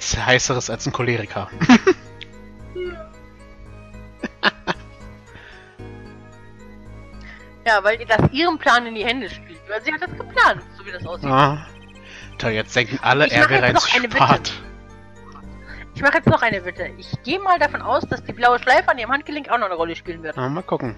nichts Heißeres als ein Choleriker. Ja, weil ihr das ihrem Plan in die Hände spielt. Weil sie hat das geplant, so wie das aussieht. Ah. Toll, jetzt denken alle, er wäre ein Spat. Ich mache jetzt noch eine Bitte. Ich gehe mal davon aus, dass die blaue Schleife an ihrem Handgelenk auch noch eine Rolle spielen wird. Ah, mal gucken.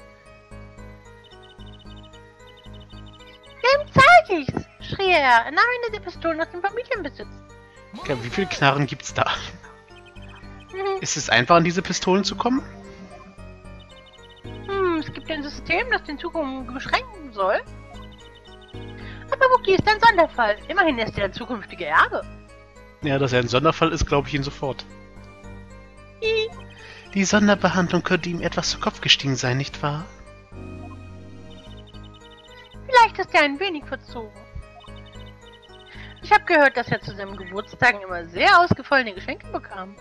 Dem zeige ich's, schrie er. Er nahm eine der Pistolen aus dem Familienbesitz. Okay, wie viele Knarren gibt's da? Ist es einfach, an diese Pistolen zu kommen? Es gibt ein System, das den Zugang beschränken soll. Aber Wookie ist ein Sonderfall. Immerhin ist er der zukünftige Erbe. Ja, dass er ein Sonderfall ist, glaube ich ihn sofort. Die Sonderbehandlung könnte ihm etwas zu Kopf gestiegen sein, nicht wahr? Vielleicht ist er ein wenig verzogen. Ich habe gehört, dass er zu seinen Geburtstagen immer sehr ausgefallene Geschenke bekam.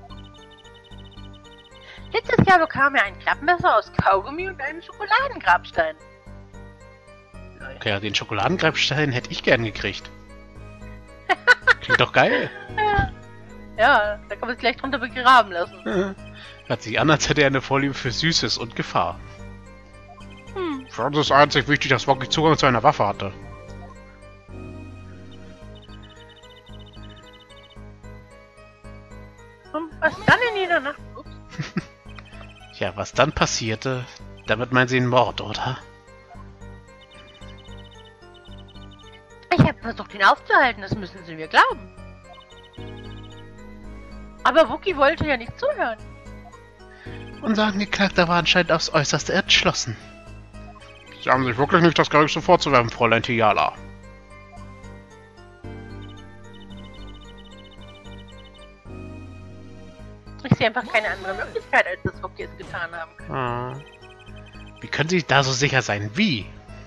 Letztes Jahr bekam er ein Klappmesser aus Kaugummi und einen Schokoladengrabstein. Okay, ja, den Schokoladengrabstein hätte ich gern gekriegt. Klingt doch geil. Ja, da kann man es gleich drunter begraben lassen. Hört sich an, als hätte er eine Vorliebe für Süßes und Gefahr. Für uns ist einzig wichtig, dass Wookie Zugang zu einer Waffe hatte. Und was dann in jeder Nacht? Ja, was dann passierte, damit meinen Sie einen Mord, oder? Ich habe versucht, ihn aufzuhalten, das müssen Sie mir glauben. Aber Wookie wollte ja nicht zuhören. Unser Angeklagter war anscheinend aufs Äußerste entschlossen. Sie haben sich wirklich nicht das Geringste vorzuwerfen, Fräulein Tijala. Ich sehe einfach keine andere Möglichkeit, als dass Wookie es getan haben kann. Ah. Wie können Sie da so sicher sein? Wie?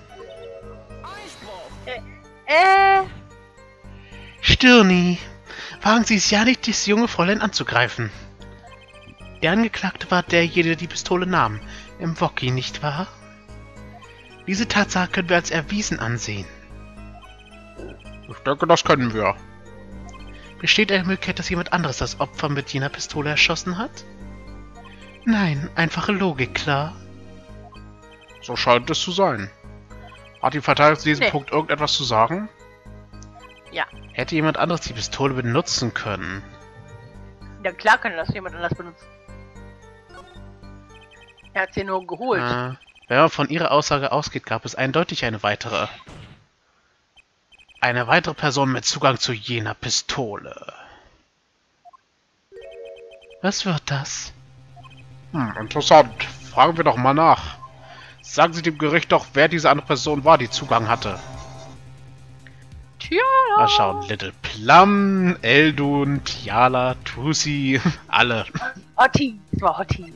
Stirni, wagen Sie es ja nicht, das junge Fräulein anzugreifen. Der Angeklagte war derjenige, der die Pistole nahm. Im Wookie, nicht wahr? Diese Tatsache können wir als erwiesen ansehen. Ich denke, das können wir. Besteht eine Möglichkeit, dass jemand anderes das Opfer mit jener Pistole erschossen hat? Nein, einfache Logik, klar. So scheint es zu sein. Hat die Verteidigung zu diesem Punkt irgendetwas zu sagen? Ja. Hätte jemand anderes die Pistole benutzen können? Ja, klar kann das jemand anders benutzen. Er hat sie nur geholt. Wenn man von ihrer Aussage ausgeht, gab es eindeutig eine weitere. Eine weitere Person mit Zugang zu jener Pistole. Was wird das? Interessant. Fragen wir doch mal nach. Sagen Sie dem Gericht doch, wer diese andere Person war, die Zugang hatte. Tja. Mal schauen. Little Plum, Eldun, Tiala, Trucy, alle. Hottie. Es war Hottie.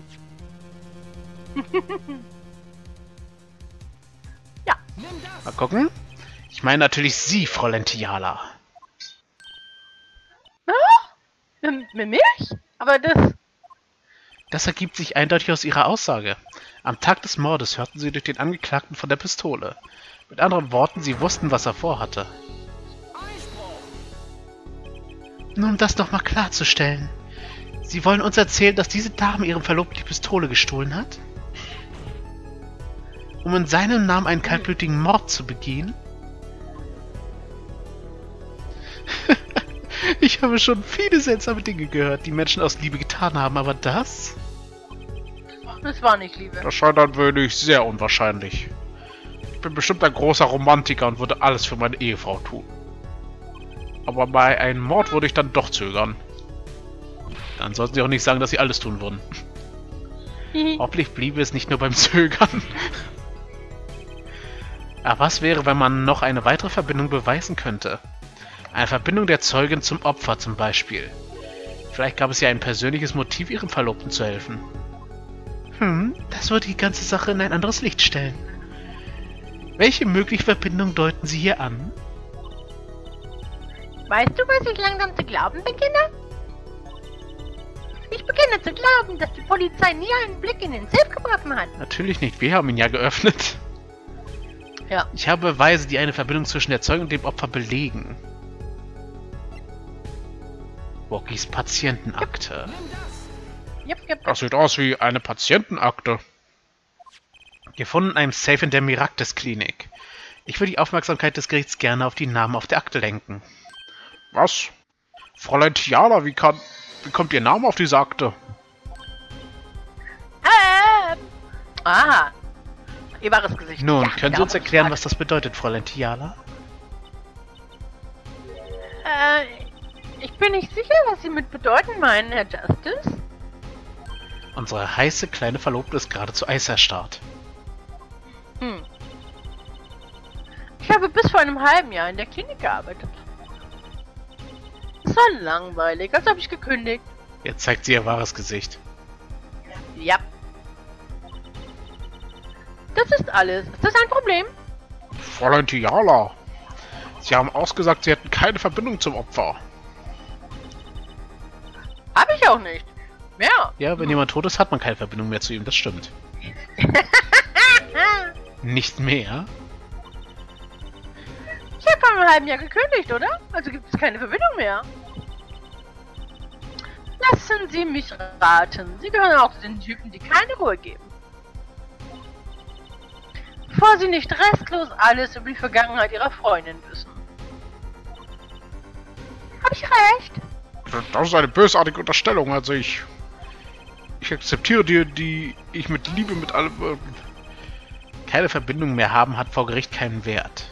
Ja. Mal gucken. Ich meine natürlich Sie, Fräulein Tijala. Mit Milch? Aber das... Das ergibt sich eindeutig aus Ihrer Aussage. Am Tag des Mordes hörten Sie durch den Angeklagten von der Pistole. Mit anderen Worten, Sie wussten, was er vorhatte. Nur um das nochmal klarzustellen. Sie wollen uns erzählen, dass diese Dame ihrem Verlobten die Pistole gestohlen hat? Um in seinem Namen einen kaltblütigen Mord zu begehen? Ich habe schon viele seltsame Dinge gehört, die Menschen aus Liebe getan haben, aber das? Das war nicht Liebe. Das scheint ein wenig sehr unwahrscheinlich. Ich bin bestimmt ein großer Romantiker und würde alles für meine Ehefrau tun. Aber bei einem Mord würde ich dann doch zögern. Dann sollten Sie auch nicht sagen, dass Sie alles tun würden. Hoffentlich bliebe es nicht nur beim Zögern. Aber was wäre, wenn man noch eine weitere Verbindung beweisen könnte? Eine Verbindung der Zeugin zum Opfer zum Beispiel. Vielleicht gab es ja ein persönliches Motiv, ihrem Verlobten zu helfen. Das würde die ganze Sache in ein anderes Licht stellen. Welche mögliche Verbindung deuten Sie hier an? Weißt du, was ich langsam zu glauben beginne? Ich beginne zu glauben, dass die Polizei nie einen Blick in den Safe geworfen hat. Natürlich nicht, wir haben ihn ja geöffnet. Ja. Ich habe Beweise, die eine Verbindung zwischen der Zeugin und dem Opfer belegen. Wokis Patientenakte. Yep. Das sieht aus wie eine Patientenakte. Gefunden in einem Safe in der Miraktis-Klinik. Ich will die Aufmerksamkeit des Gerichts gerne auf die Namen auf der Akte lenken. Was? Fräulein Tiala, wie kommt Ihr Name auf diese Akte? Aha. Ihr wahres Gesicht. Nun, Ja, können Sie uns erklären, was das bedeutet, Fräulein Tiala? Ich bin nicht sicher, was Sie mit bedeuten meinen, Herr Justice. Unsere heiße kleine Verlobte ist geradezu eiserstarrt. Ich habe bis vor einem halben Jahr in der Klinik gearbeitet. Es war langweilig, als habe ich gekündigt. Jetzt zeigt sie ihr wahres Gesicht. Ja. Das ist alles. Ist das ein Problem? Fräulein Tiala, Sie haben ausgesagt, Sie hätten keine Verbindung zum Opfer. Habe ich auch nicht. Mehr. Ja, wenn jemand tot ist, hat man keine Verbindung mehr zu ihm, das stimmt. Nicht mehr? Ich habe vor einem halben Jahr gekündigt, oder? Also gibt es keine Verbindung mehr. Lassen Sie mich raten. Sie gehören auch zu den Typen, die keine Ruhe geben. Bevor Sie nicht restlos alles über die Vergangenheit Ihrer Freundin wissen. Habe ich recht? Das ist eine bösartige Unterstellung. Also ich akzeptiere die ich mit Liebe mit allem... Keine Verbindung mehr haben hat vor Gericht keinen Wert.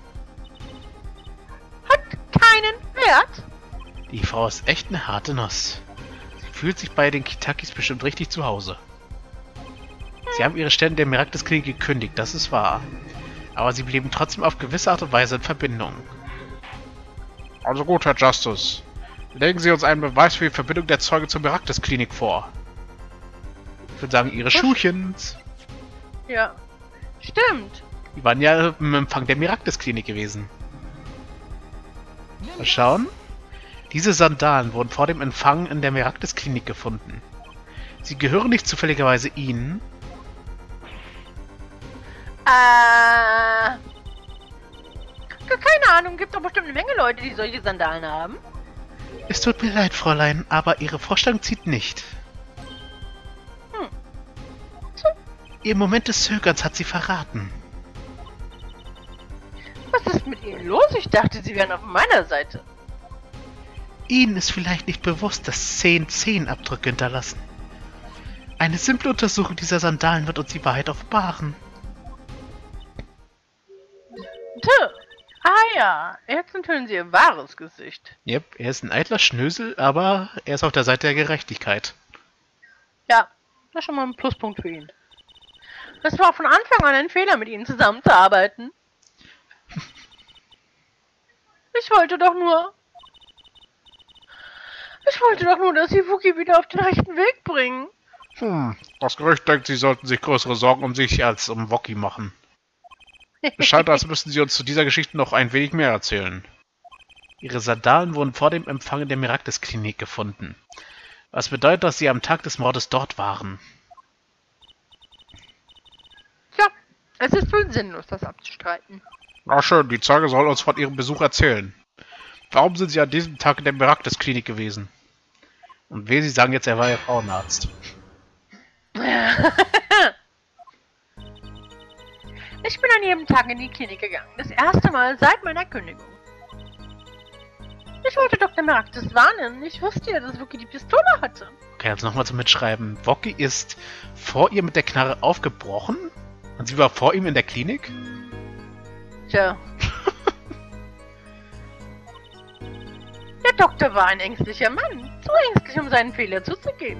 Hat keinen Wert? Die Frau ist echt eine harte Nuss. Sie fühlt sich bei den Kitakis bestimmt richtig zu Hause. Sie haben ihre Stellen der Miraktis-Klinik gekündigt, das ist wahr. Aber sie blieben trotzdem auf gewisse Art und Weise in Verbindung. Also gut, Herr Justice. Legen Sie uns einen Beweis für die Verbindung der Zeuge zur Miraktis-Klinik vor. Ich würde sagen, ihre Schuhchens. Ja. Stimmt. Die waren ja im Empfang der Miraktis-Klinik gewesen. Mal schauen. Diese Sandalen wurden vor dem Empfang in der Miraktis-Klinik gefunden. Sie gehören nicht zufälligerweise Ihnen? Keine Ahnung, gibt doch bestimmt eine Menge Leute, die solche Sandalen haben. Es tut mir leid, Fräulein, aber Ihre Vorstellung zieht nicht. Ihr Moment des Zögerns hat Sie verraten. Was ist mit Ihnen los? Ich dachte, Sie wären auf meiner Seite. Ihnen ist vielleicht nicht bewusst, dass 10 Zehenabdrücke hinterlassen. Eine simple Untersuchung dieser Sandalen wird uns die Wahrheit offenbaren. Ja, jetzt enthüllen Sie Ihr wahres Gesicht. Yep, er ist ein eitler Schnösel, aber er ist auf der Seite der Gerechtigkeit. Ja, das ist schon mal ein Pluspunkt für ihn. Es war von Anfang an ein Fehler, mit Ihnen zusammenzuarbeiten. Ich wollte doch nur, dass Sie Wookie wieder auf den rechten Weg bringen. Das Gerücht denkt, Sie sollten sich größere Sorgen um sich als um Wookie machen. Es scheint, als müssten Sie uns zu dieser Geschichte noch ein wenig mehr erzählen. Ihre Sandalen wurden vor dem Empfang in der Miraktis-Klinik gefunden. Was bedeutet, dass Sie am Tag des Mordes dort waren? Tja, es ist wohl sinnlos, das abzustreiten. Na schön, die Zeuge soll uns von ihrem Besuch erzählen. Warum sind Sie an diesem Tag in der Miraktis-Klinik gewesen? Und Sie sagen jetzt, er war Ihr Frauenarzt. Ich bin an jedem Tag in die Klinik gegangen. Das erste Mal seit meiner Kündigung. Ich wollte Dr. Miraktis warnen. Ich wusste ja, dass Wookie die Pistole hatte. Okay, jetzt nochmal zum Mitschreiben. Wookie ist vor ihr mit der Knarre aufgebrochen? Und sie war vor ihm in der Klinik? Tja. Der Doktor war ein ängstlicher Mann. Zu ängstlich, um seinen Fehler zuzugeben.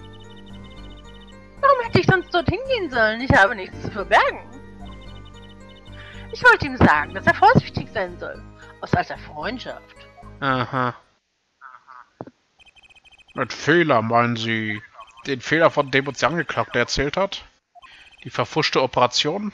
Warum hätte ich sonst dorthin gehen sollen? Ich habe nichts zu verbergen. Ich wollte ihm sagen, dass er vorsichtig sein soll. Aus alter Freundschaft. Aha. Mit Fehler meinen Sie den Fehler, von dem uns der Angeklagte erzählt hat? Die verfuschte Operation?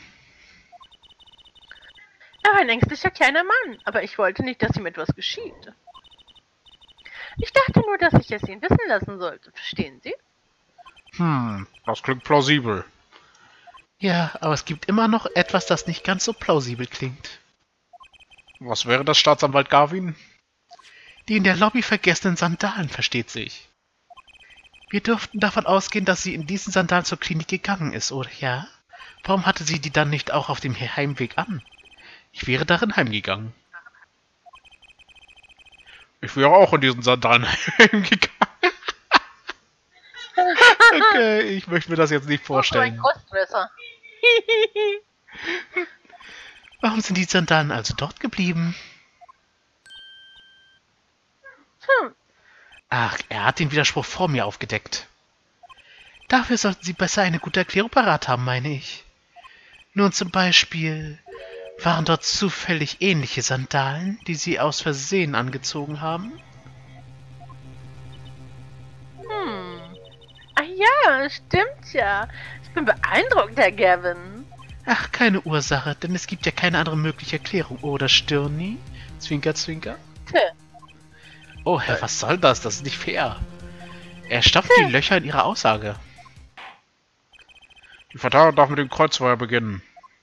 Er war ein ängstlicher kleiner Mann, aber ich wollte nicht, dass ihm etwas geschieht. Ich dachte nur, dass ich es ihn wissen lassen sollte. Verstehen Sie? Das klingt plausibel. Ja, aber es gibt immer noch etwas, das nicht ganz so plausibel klingt. Was wäre das, Staatsanwalt Garvin? Die in der Lobby vergessenen Sandalen, versteht sich. Wir dürften davon ausgehen, dass sie in diesen Sandalen zur Klinik gegangen ist, oder ja? Warum hatte sie die dann nicht auch auf dem Heimweg an? Ich wäre darin heimgegangen. Ich wäre auch in diesen Sandalen heimgegangen. Okay, ich möchte mir das jetzt nicht vorstellen. Oh, ein Kostfresser. Warum sind die Sandalen also dort geblieben? Ach, er hat den Widerspruch vor mir aufgedeckt. Dafür sollten Sie besser eine gute Erklärung parat haben, meine ich. Nun zum Beispiel, waren dort zufällig ähnliche Sandalen, die Sie aus Versehen angezogen haben? Ah ja, stimmt ja. Ich bin beeindruckt, Herr Gavin. Ach, keine Ursache, denn es gibt ja keine andere mögliche Erklärung, oder Stirni? Zwinker, zwinker. Oh, Herr, was soll das? Das ist nicht fair. Er stopft die Löcher in Ihrer Aussage. Die Verteidigung darf mit dem Kreuzfeuer beginnen.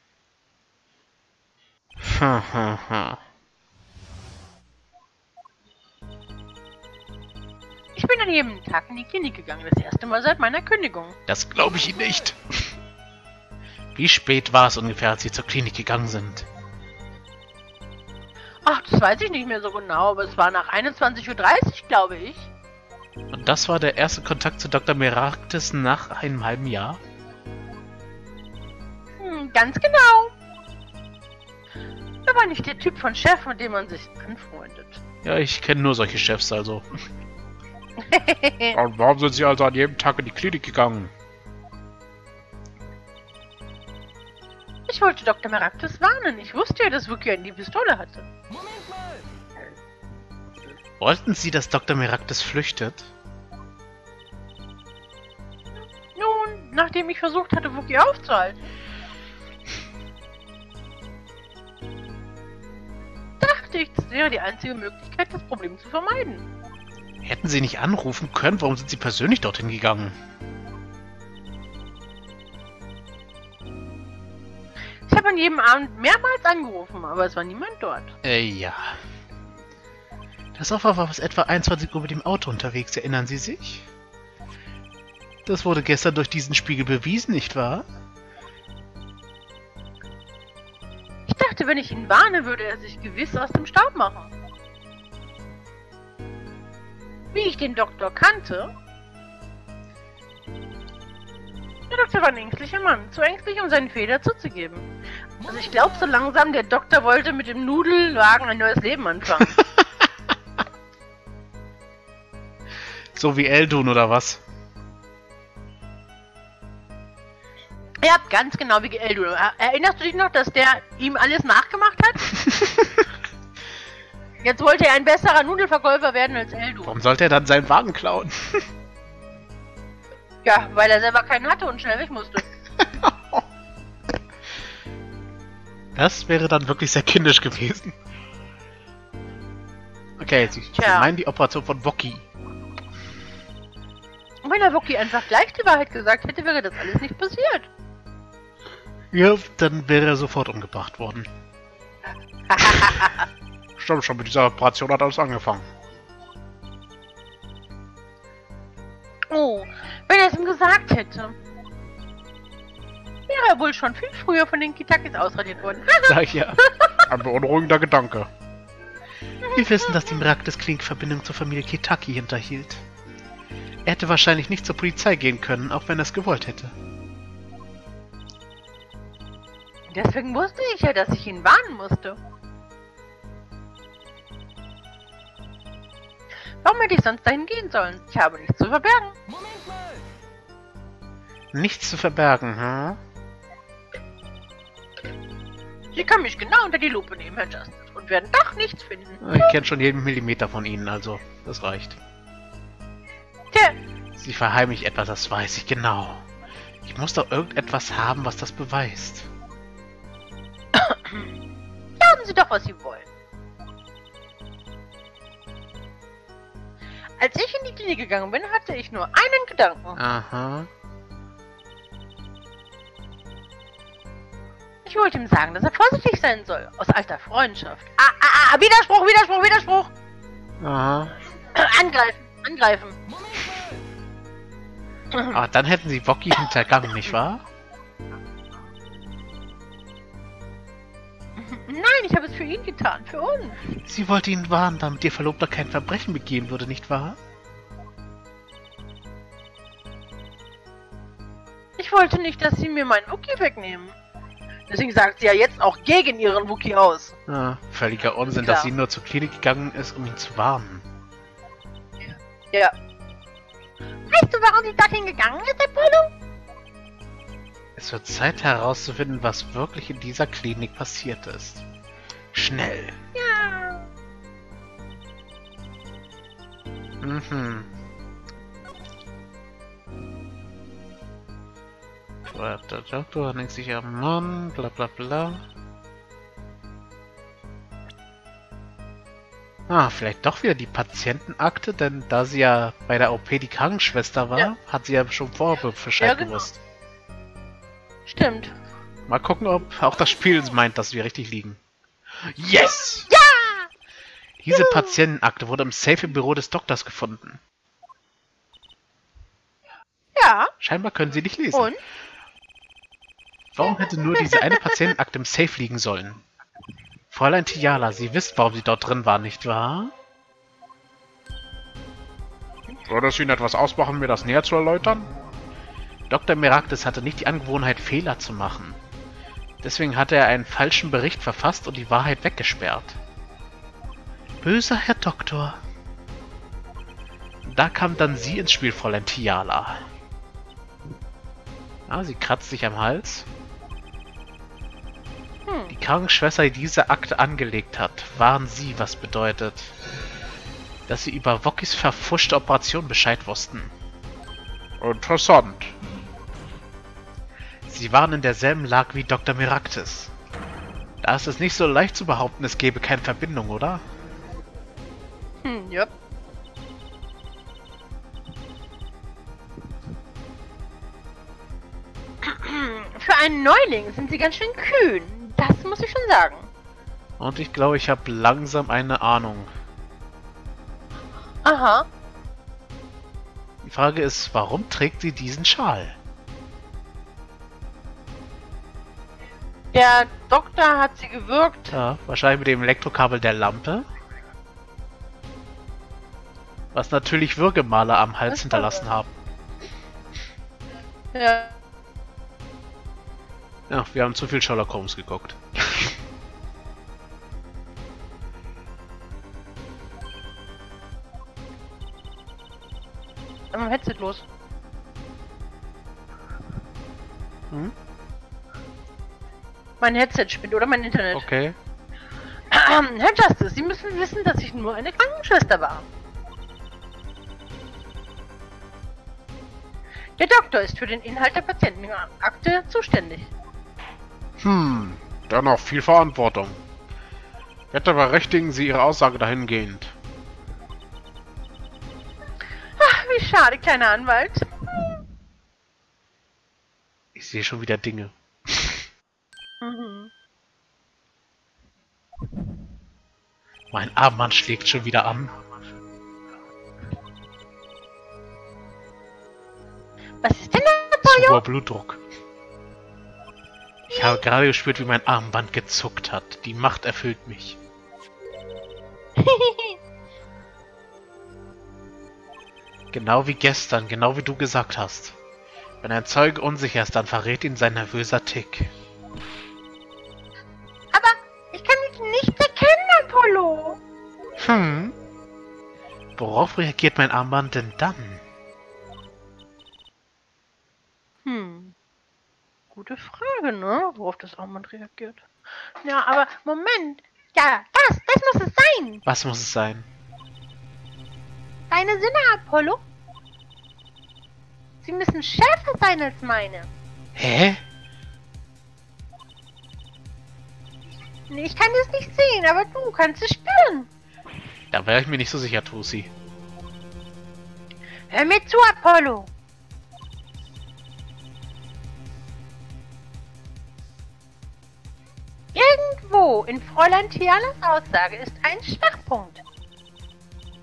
Ich bin an jedem Tag in die Klinik gegangen, das erste Mal seit meiner Kündigung. Das glaube ich Ihnen nicht. Wie spät war es ungefähr, als Sie zur Klinik gegangen sind? Ach, das weiß ich nicht mehr so genau, aber es war nach 21:30 Uhr, glaube ich. Und das war der erste Kontakt zu Dr. Meraktes nach einem halben Jahr? Ganz genau. Er war nicht der Typ von Chef, mit dem man sich anfreundet. Ja, ich kenne nur solche Chefs, also. Und warum sind Sie also an jedem Tag in die Klinik gegangen? Ich wollte Dr. Meraktes warnen. Ich wusste ja, dass Wookie die Pistole hatte. Wollten Sie, dass Dr. Meraktes flüchtet? Nun, nachdem ich versucht hatte, Wookie aufzuhalten, dachte ich, das wäre die einzige Möglichkeit, das Problem zu vermeiden. Hätten Sie nicht anrufen können? Warum sind Sie persönlich dorthin gegangen? Ich habe an jedem Abend mehrmals angerufen, aber es war niemand dort. Ja. Das Opfer war bis etwa 21 Uhr mit dem Auto unterwegs, erinnern Sie sich? Das wurde gestern durch diesen Spiegel bewiesen, nicht wahr? Ich dachte, wenn ich ihn warne, würde er sich gewiss aus dem Staub machen. Wie ich den Doktor kannte. Der Doktor war ein ängstlicher Mann, zu ängstlich, um seinen Fehler zuzugeben. Also ich glaube so langsam, der Doktor wollte mit dem Nudelwagen ein neues Leben anfangen. So wie Eldun oder was? Ja, ganz genau wie Eldun. Erinnerst du dich noch, dass der ihm alles nachgemacht hat? Jetzt wollte er ein besserer Nudelverkäufer werden als Eldun. Warum sollte er dann seinen Wagen klauen? Ja, weil er selber keinen hatte und schnell weg musste. Das wäre dann wirklich sehr kindisch gewesen. Okay, Sie meinen die Operation von Wookie. Und wenn der Wookie einfach gleich die Wahrheit gesagt hätte, wäre das alles nicht passiert. Ja, dann wäre er sofort umgebracht worden. Stimmt, schon mit dieser Operation hat alles angefangen. Oh, wenn er es ihm gesagt hätte, wäre er wohl schon viel früher von den Kitakis ausradiert worden. Sag ich ja. Ein beunruhigender Gedanke. Wir wissen, dass die Meraktes Klinik Verbindung zur Familie Kitaki hinterhielt. Er hätte wahrscheinlich nicht zur Polizei gehen können, auch wenn er es gewollt hätte. Deswegen wusste ich ja, dass ich ihn warnen musste. Warum hätte ich sonst dahin gehen sollen? Ich habe nichts zu verbergen. Nichts zu verbergen, hm? Sie können mich genau unter die Lupe nehmen, Herr Justice, und werden doch nichts finden. Ich kenne schon jeden Millimeter von Ihnen, also das reicht. Tja, Sie verheimlichen etwas, das weiß ich genau. Ich muss doch irgendetwas haben, was das beweist. sagen Sie doch, was Sie wollen. Als ich in die Klinik gegangen bin, hatte ich nur einen Gedanken. Aha. Ich wollte ihm sagen, dass er vorsichtig sein soll. Aus alter Freundschaft. Widerspruch, Widerspruch, Widerspruch! Aha. Angreifen! Angreifen! Aber dann hätten sie Wookie hintergangen, nicht wahr? Nein, ich habe es für ihn getan. Für uns. Sie wollte ihn warnen, damit ihr Verlobter kein Verbrechen begehen würde, nicht wahr? Ich wollte nicht, dass sie mir meinen Wookie wegnehmen. Deswegen sagt sie ja jetzt auch gegen ihren Wookie aus. Ja, völliger Unsinn, Klar. dass sie nur zur Klinik gegangen ist, um ihn zu warnen. Ja. Weißt du, warum sie dorthin gegangen ist, Apollo? Es wird Zeit herauszufinden, was wirklich in dieser Klinik passiert ist. Schnell. Ja. Mhm. Der Doktor denkt sich am Mann, bla bla bla. Ah, vielleicht doch wieder die Patientenakte, denn da sie ja bei der OP die Krankenschwester war, Ja. hat sie ja schon vorher Bescheid Ja, genau. gewusst. Stimmt. Mal gucken, ob auch das Spiel meint, dass wir richtig liegen. Yes! Ja! Diese Patientenakte wurde im Safe im Büro des Doktors gefunden. Ja. Scheinbar können sie nicht lesen. Und? Warum hätte nur diese eine Patientenakte im Safe liegen sollen? Fräulein Tiala, Sie wisst, warum sie dort drin war, nicht wahr? Würde es Ihnen etwas ausmachen, mir das näher zu erläutern? Dr. Meraktis hatte nicht die Angewohnheit, Fehler zu machen. Deswegen hatte er einen falschen Bericht verfasst und die Wahrheit weggesperrt. Böser Herr Doktor. Da kam dann sie ins Spiel, Fräulein Tiala. Ah, sie kratzt sich am Hals. Die Krankenschwester, die diese Akte angelegt hat, waren sie, was bedeutet, dass sie über Wokis verpfuschte Operation Bescheid wussten. Interessant. Sie waren in derselben Lage wie Dr. Meraktis. Da ist es nicht so leicht zu behaupten, es gäbe keine Verbindung, oder? Ja. Für einen Neuling sind sie ganz schön kühn. Das muss ich schon sagen. Und ich glaube, ich habe langsam eine Ahnung. Aha. Die Frage ist, warum trägt sie diesen Schal? Der Doktor hat sie gewürgt. Ja, wahrscheinlich mit dem Elektrokabel der Lampe. Was natürlich Würgemale am Hals hinterlassen haben. Ja. Ja, wir haben zu viel Sherlock Holmes geguckt. Am Headset los. Hm? Mein Headset spinnt oder mein Internet. Okay. Herr Justice, Sie müssen wissen, dass ich nur eine Krankenschwester war. Der Doktor ist für den Inhalt der Patientenakte zuständig. Dennoch viel Verantwortung. Bitte berechtigen Sie Ihre Aussage dahingehend. Ach, wie schade, kleiner Anwalt. Ich sehe schon wieder Dinge. Mhm. Mein Armband schlägt schon wieder an. Was ist denn da, Zu Pollo? hoher Blutdruck. Ich habe gerade gespürt, wie mein Armband gezuckt hat. Die Macht erfüllt mich. Genau wie gestern, genau wie du gesagt hast. Wenn ein Zeuge unsicher ist, dann verrät ihn sein nervöser Tick. Aber ich kann mich nicht erkennen, Apollo. Worauf reagiert mein Armband denn dann? Gute Frage, ne? Worauf das Armband reagiert. Ja, aber Moment. Ja, das muss es sein. Was muss es sein? Deine Sinne, Apollo. Sie müssen schärfer sein als meine. Hä? Nee, ich kann es nicht sehen, aber du kannst es spüren. Da wäre ich mir nicht so sicher, Tusi. Hör mir zu, Apollo. Irgendwo in Fräulein Tialas Aussage ist ein Schwachpunkt.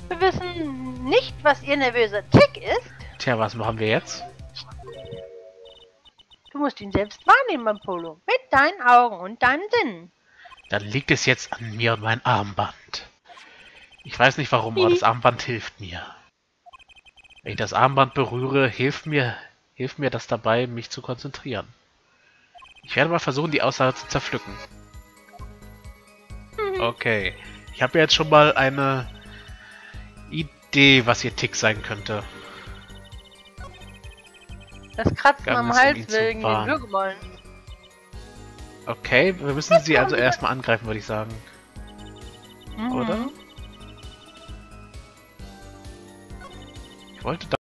Wir wissen nicht, was ihr nervöser Tick ist. Tja, was machen wir jetzt? Du musst ihn selbst wahrnehmen, Apollo. Mit deinen Augen und deinen Sinnen. Dann liegt es jetzt an mir und mein Armband. Ich weiß nicht warum, aber das Armband hilft mir. Wenn ich das Armband berühre, hilft mir das dabei, mich zu konzentrieren. Ich werde mal versuchen, die Aussage zu zerpflücken. Okay. Ich habe jetzt schon mal eine Idee, was ihr Tick sein könnte. Das Kratzen Ganz am um Hals ihn zu wegen den warnen. Würgeballen. Okay, wir müssen sie also erstmal angreifen, würde ich sagen. Mhm. Oder? Ich wollte